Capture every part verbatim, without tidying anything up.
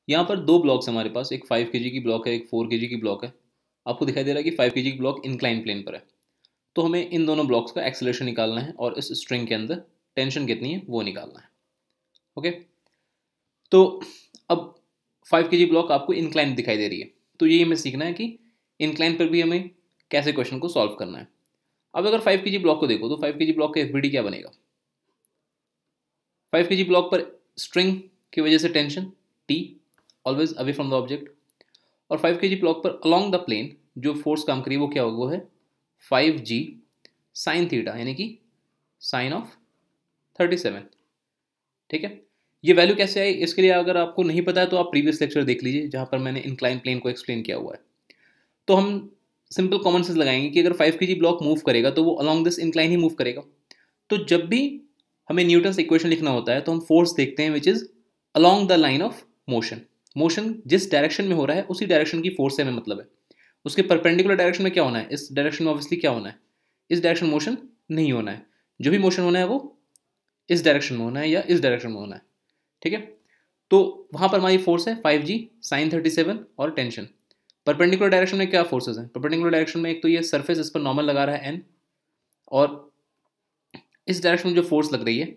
यहाँ पर दो ब्लॉक्स हमारे पास, एक फाइव के जी की ब्लॉक है, एक फोर के जी की ब्लॉक है। आपको दिखाई दे रहा है कि फाइव के जी की ब्लॉक इंक्लाइन प्लेन पर है, तो हमें इन दोनों ब्लॉक्स का एक्सेलरेशन निकालना है और इस स्ट्रिंग के अंदर टेंशन कितनी है वो निकालना है। ओके, तो अब फाइव के जी ब्लॉक आपको इंक्लाइन दिखाई दे रही है, तो ये हमें सीखना है कि इंक्लाइन पर भी हमें कैसे क्वेश्चन को सॉल्व करना है। अब अगर फाइव के जी ब्लॉक को देखो तो फाइव के जी ब्लॉक का एफ बी डी क्या बनेगा। फाइव के जी ब्लॉक पर स्ट्रिंग की वजह से tension T, always away from the object, और फाइव के जी ब्लॉक पर अलॉन्ग द प्लेन जो फोर्स काम करी वो क्या होगा, वो है फाइव जी साइन थीटा, यानी कि साइन ऑफ थर्टी सेवन। ठीक है, ये वैल्यू कैसे आई, इसके लिए अगर आपको नहीं पता है तो आप प्रीवियस लेक्चर देख लीजिए जहाँ पर मैंने इंक्लाइन प्लेन को एक्सप्लेन किया हुआ है। तो हम सिंपल कॉमन सेंस लगाएंगे कि अगर five K G block move करेगा तो वो अलॉन्ग दिस इंक्लाइन ही मूव करेगा। तो जब भी हमें न्यूटन्स इक्वेशन लिखना होता है तो हम फोर्स देखते हैं which is along the line of motion. Motion जिस डायरेक्शन में हो रहा है उसी डायरेक्शन की फोर्स से हमें मतलब है। उसके परपेंडिकुलर डायरेक्शन में क्या होना है, इस डायरेक्शन में ऑब्वियसली क्या होना है, इस डायरेक्शन मोशन नहीं होना है। जो भी मोशन होना है वो इस डायरेक्शन में होना है या इस डायरेक्शन में होना है। ठीक है, तो वहाँ पर हमारी फोर्स है five G sine thirty seven और टेंशन। परपेंडिकुलर डायरेक्शन में क्या फोर्सेस हैं, परपेंडिकुलर डायरेक्शन में एक तो ये सरफेस इस पर नॉर्मल लगा रहा है एन, और इस डायरेक्शन में जो फोर्स लग रही है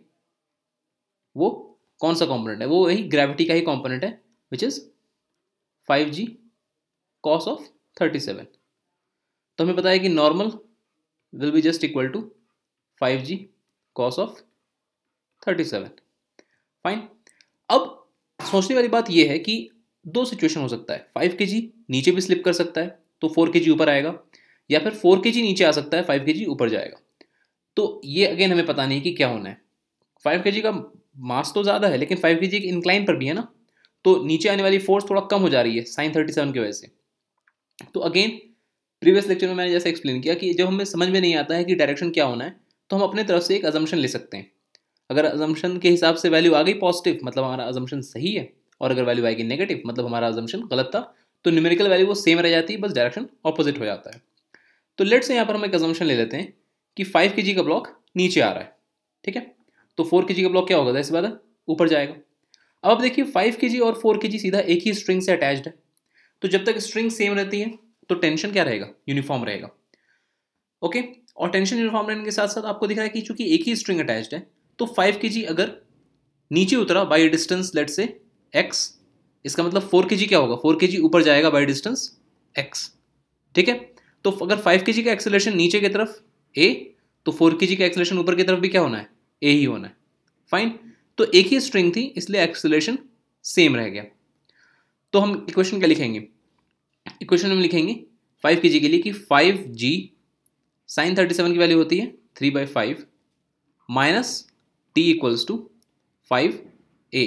वो कौन सा कंपोनेंट है, वो वही ग्रेविटी का ही कंपोनेंट है which is five G cos of thirty seven. तो हमें पता है कि normal will be just equal to five G cos of thirty seven. Fine, अब सोचने वाली बात यह है कि दो सिचुएशन हो सकता है, फाइव के जी नीचे भी स्लिप कर सकता है तो फोर के जी ऊपर आएगा, या फिर फोर के जी नीचे आ सकता है फाइव के जी ऊपर जाएगा। तो ये अगेन हमें पता नहीं कि क्या होना है। फाइव के जी का मास तो ज़्यादा है लेकिन फाइव के जी एक इंक्लाइन पर भी है ना, तो नीचे आने वाली फोर्स थोड़ा कम हो जा रही है साइन थर्टी सेवन की वजह से। तो अगेन प्रीवियस लेक्चर में मैंने जैसे एक्सप्लेन किया कि जब हमें समझ में नहीं आता है कि डायरेक्शन क्या होना है तो हम अपने तरफ से एक अजम्पशन ले सकते हैं। अगर अजम्पशन के हिसाब से वैल्यू आ गई पॉजिटिव मतलब हमारा अजम्पशन सही है, और अगर वैल्यू आएगी नेगेटिव मतलब हमारा अजम्पशन गलत था, तो न्यूमेरिकल वैल्यू वो सेम रह जाती है, बस डायरेक्शन ऑपोजिट हो जाता है। तो लेट्स से यहाँ पर हम एक अजम्पशन ले लेते हैं कि फाइव के जी का ब्लॉक नीचे आ रहा है। ठीक है, तो फोर के जी का ब्लॉक क्या होगा, ऐसी बात है ऊपर जाएगा। अब आप देखिए फाइव के जी और फोर के जी सीधा एक ही स्ट्रिंग से अटैच्ड है, तो जब तक स्ट्रिंग सेम रहती है तो टेंशन क्या रहेगा, यूनिफॉर्म रहेगा। ओके, और टेंशन यूनिफॉर्म रहने के साथ साथ आपको दिख रहा है कि चूंकि एक ही स्ट्रिंग अटैच्ड है तो फाइव के जी अगर नीचे उतरा by distance let's say X, इसका मतलब फोर के जी क्या होगा, फोर के जी ऊपर जाएगा बाई डिस्टेंस एक्स। ठीक है, तो अगर फाइव के जी का एक्सेलरेशन नीचे की तरफ ए, तो फोर के जी का एक्सेलरेशन ऊपर की तरफ भी क्या होना है, ए ही होना है। फाइन, तो एक ही स्ट्रिंग थी इसलिए एक्सेलरेशन सेम रह गया। तो हम इक्वेशन क्या लिखेंगे, इक्वेशन में लिखेंगे फाइव के जी के लिए कि five G sine thirty seven की वैल्यू होती है three by five minus T equals to five A.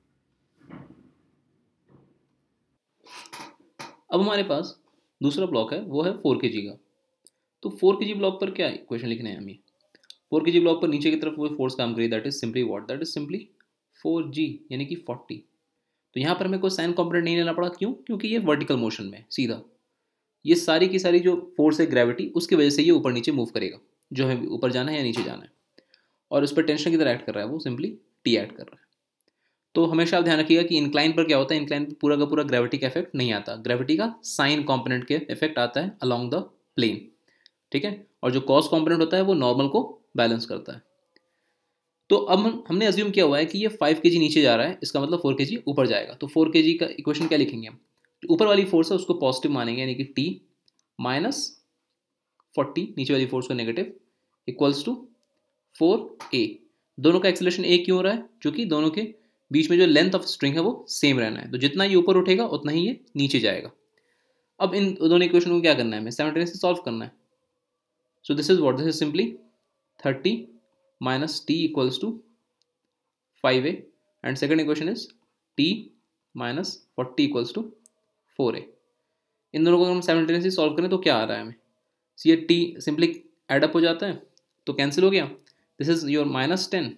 अब हमारे पास दूसरा ब्लॉक है वो है फोर के जी का। तो फोर के जी ब्लॉक पर क्या इक्वेशन लिखना है हमें, फोर के जी ब्लॉक पर नीचे की तरफ वो फोर्स काम करी, that is simply what, that is simply four G यानी कि फोर्टी। तो यहाँ पर हमें कोई साइन कॉम्पोनेंट नहीं लेना पड़ा, क्यों, क्योंकि ये वर्टिकल मोशन में सीधा ये सारी की सारी जो फोर्स है ग्रेविटी उसकी वजह से ये ऊपर नीचे मूव करेगा, जो हमें ऊपर जाना है या नीचे जाना है, और उस पर टेंशन की तरह एक्ट कर रहा है, वो सिंपली टी एक्ट कर रहा है। तो हमेशा आप ध्यान रखिएगा कि इंक्लाइन पर क्या होता है, इंक्लाइन पर पूरा का पूरा ग्रेविटी का इफेक्ट नहीं आता, ग्रेविटी का साइन कॉम्पोनेंट के इफेक्ट आता है अलॉन्ग द प्लेन। ठीक है, और जो कॉस कॉम्पोनेंट होता है वो नॉर्मल को बैलेंस करता है। तो अब हम हमने अज्यूम किया हुआ है कि ये फाइव के जी नीचे जा रहा है, इसका मतलब फोर के जी ऊपर जाएगा। तो फोर के जी का इक्वेशन क्या लिखेंगे हम, ऊपर वाली फोर्स है उसको पॉजिटिव मानेंगे यानी कि टी माइनस फोर्टी, नीचे वाली फोर्स को negative, equals to four A. दोनों का एक्सेलरेशन ए क्यों हो रहा है, क्योंकि दोनों के बीच में जो लेंथ ऑफ स्ट्रिंग है वो सेम रहना है, तो जितना ये ऊपर उठेगा उतना ही ये नीचे जाएगा। अब इन दोनों इक्वेशन को क्या करना है, हमें साइमल्टेनियसली सॉल्व करना है। So this is what, this is simply thirty minus T equals to five A, and second equation is T minus forty equals to four A. इन दोनों को हम साइमल्टेनियसली सॉल्व करें तो क्या आ रहा है हमें, सी ये टी सिंपली एडअप हो जाता है तो कैंसिल हो गया, this is your minus ten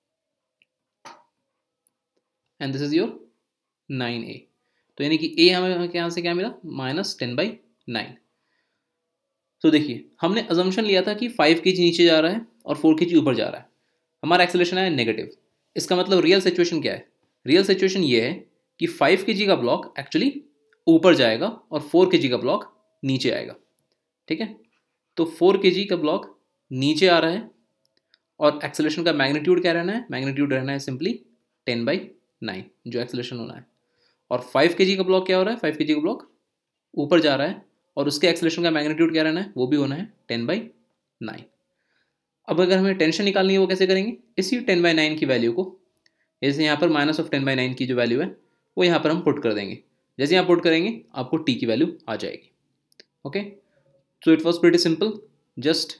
and this is your nine A. तो यानी कि ए हमें यहाँ से क्या मिला, माइनस टेन बाई नाइन। तो देखिए हमने अजम्पशन लिया था कि फाइव के जी नीचे जा रहा है और फोर के जी ऊपर जा रहा है, हमारा एक्सेलरेशन है नेगेटिव। इसका मतलब रियल सिचुएशन क्या है, रियल सिचुएशन ये है कि फाइव के जी का ब्लॉक एक्चुअली ऊपर जाएगा और फोर के जी का ब्लॉक नीचे आएगा। ठीक है, तो फोर के जी का ब्लॉक नीचे आ रहा है और एक्सेलरेशन का मैग्नीट्यूड क्या रहना है, मैग्नीट्यूड रहना है सिंपली टेन बाई नाइन जो एक्सेलरेशन होना है। और फाइव के जी का ब्लॉक क्या हो रहा है, फाइव के जी का ब्लॉक ऊपर जा रहा है और उसके एक्सेलरेशन का मैग्नीट्यूड क्या रहना है, वो भी होना है टेन बाई नाइन। अब अगर हमें टेंशन निकालनी है वो कैसे करेंगे, इसी टेन बाई नाइन की वैल्यू को, जैसे यहाँ पर minus of ten by nine की जो वैल्यू है वो यहाँ पर हम पुट कर देंगे। जैसे यहाँ पुट करेंगे आपको टी की वैल्यू आ जाएगी। Okay, so it was pretty simple, just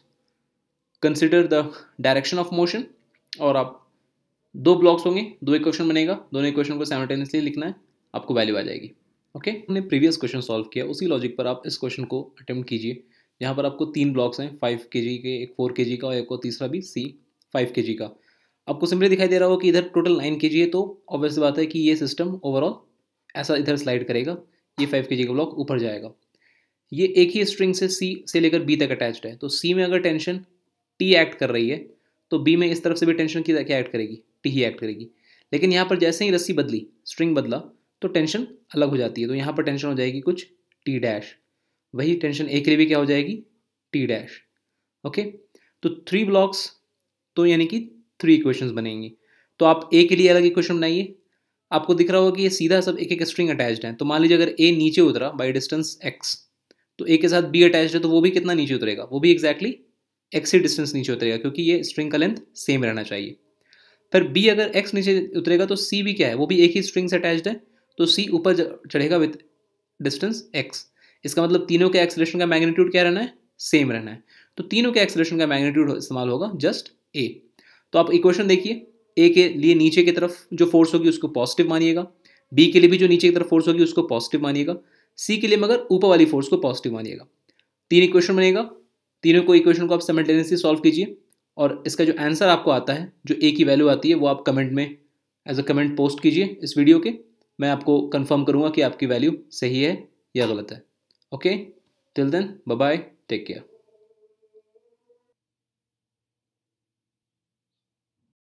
consider the direction of motion और आप दो ब्लॉक्स होंगे, दो इक्वेशन बनेगा, दोनों इक्वेशन को साइमल्टेनियसली लिखना है, आपको वैल्यू आ जाएगी। Okay okay? हमने प्रीवियस क्वेश्चन सॉल्व किया, उसी लॉजिक पर आप इस क्वेश्चन को अटेम्प्ट कीजिए। यहाँ पर आपको तीन ब्लॉक्स हैं, फाइव के जी के, एक फोर के जी का और एक और तीसरा भी सी फाइव के जी का। आपको सिंपली दिखाई दे रहा हो कि इधर टोटल नाइन के जी है, तो ऑब्वियस बात है कि ये सिस्टम ओवरऑल ऐसा इधर स्लाइड करेगा, ये फाइव के जी का ब्लॉक ऊपर जाएगा। ये एक ही स्ट्रिंग से सी से लेकर बी तक अटैच्ड है, तो सी में अगर टेंशन टी एक्ट कर रही है तो बी में इस तरफ से भी टेंशन की क्या एक्ट करेगी, टी ही एक्ट करेगी। लेकिन यहाँ पर जैसे ही रस्सी बदली, स्ट्रिंग बदला, तो टेंशन अलग हो जाती है, तो यहाँ पर टेंशन हो जाएगी कुछ टी डैश, वही टेंशन ए के लिए भी क्या हो जाएगी, टी डैश। ओके, तो थ्री ब्लॉक्स, तो यानी कि थ्री इक्वेशंस बनेंगी। तो आप ए के लिए अलग इक्वेशन बनाइए, आपको दिख रहा होगा कि ये सीधा सब एक एक स्ट्रिंग अटैच्ड है। तो मान लीजिए अगर ए नीचे उतरा बाई डिस्टेंस एक्स, तो ए के साथ बी अटैच्ड है, तो वो भी कितना नीचे उतरेगा, वो भी एक्जैक्टली एक्स ही डिस्टेंस नीचे उतरेगा, क्योंकि ये स्ट्रिंग का लेंथ सेम रहना चाहिए। फिर बी अगर एक्स नीचे उतरेगा तो सी भी क्या है, वो भी एक ही स्ट्रिंग से अटैच्ड है, तो सी ऊपर चढ़ेगा विथ डिस्टेंस एक्स। इसका मतलब तीनों के एक्सेलरेशन का मैग्नीट्यूड क्या रहना है, सेम रहना है। तो तीनों के एक्सेलरेशन का मैग्नीट्यूड इस्तेमाल होगा जस्ट ए। तो आप इक्वेशन देखिए, ए के लिए नीचे की तरफ जो फोर्स होगी उसको पॉजिटिव मानिएगा, बी के लिए भी जो नीचे की तरफ फोर्स होगी उसको पॉजिटिव मानिएगा, सी के लिए मगर ऊपर वाली फोर्स को पॉजिटिव मानिएगा। तीन इक्वेशन बनेगा, तीनों को इक्वेशन को आप साइमल्टेनियसली सॉल्व कीजिए और इसका जो आंसर आपको आता है, जो ए की वैल्यू आती है, वो आप कमेंट में एज अ कमेंट पोस्ट कीजिए इस वीडियो के। मैं आपको कंफर्म करूंगा कि आपकी वैल्यू सही है या गलत है। Okay, till then bye bye, take care.